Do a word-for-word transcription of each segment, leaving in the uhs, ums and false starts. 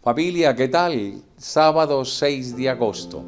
Familia, ¿qué tal? Sábado seis de agosto.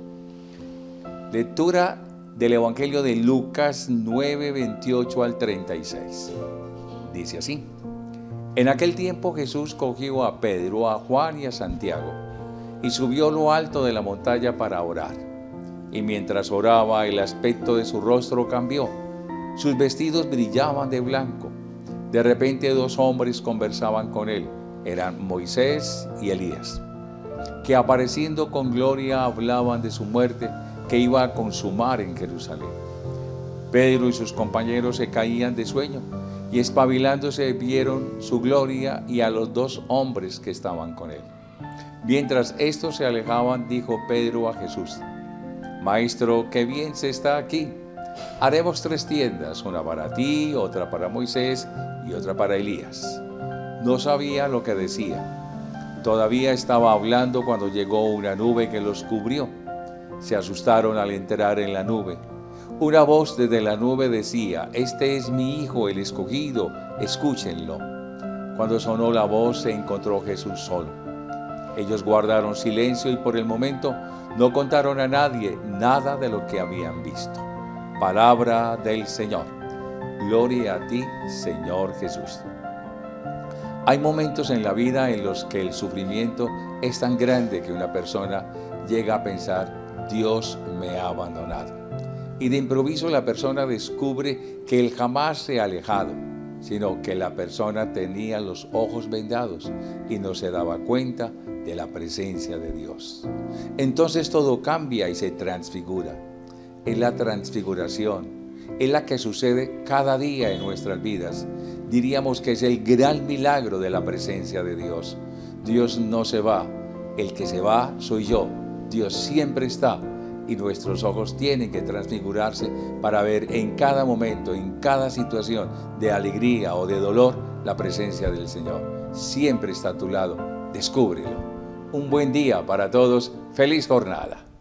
Lectura del Evangelio de Lucas nueve, veintiocho al treinta y seis. Dice así: En aquel tiempo Jesús cogió a Pedro, a Juan y a Santiago, y subió a lo alto de la montaña para orar. Y mientras oraba, el aspecto de su rostro cambió. Sus vestidos brillaban de blanco. De repente dos hombres conversaban con él. Eran Moisés y Elías, que apareciendo con gloria hablaban de su muerte que iba a consumar en Jerusalén. Pedro y sus compañeros se caían de sueño y espabilándose vieron su gloria y a los dos hombres que estaban con él. Mientras estos se alejaban, dijo Pedro a Jesús: Maestro, qué bien se está aquí. Haremos tres tiendas, una para ti, otra para Moisés y otra para Elías. No sabía lo que decía. Todavía estaba hablando cuando llegó una nube que los cubrió. Se asustaron al entrar en la nube. Una voz desde la nube decía: Este es mi Hijo, el escogido, escúchenlo. Cuando sonó la voz, se encontró Jesús solo. Ellos guardaron silencio y por el momento no contaron a nadie nada de lo que habían visto. Palabra del Señor. Gloria a ti, Señor Jesús. Hay momentos en la vida en los que el sufrimiento es tan grande que una persona llega a pensar: Dios me ha abandonado. Y de improviso la persona descubre que Él jamás se ha alejado, sino que la persona tenía los ojos vendados y no se daba cuenta de la presencia de Dios. Entonces todo cambia y se transfigura. Es la transfiguración, es la que sucede cada día en nuestras vidas. Diríamos que es el gran milagro de la presencia de Dios. Dios no se va, el que se va soy yo. Dios siempre está y nuestros ojos tienen que transfigurarse para ver en cada momento, en cada situación de alegría o de dolor, la presencia del Señor. Siempre está a tu lado, descúbrelo. Un buen día para todos, feliz jornada.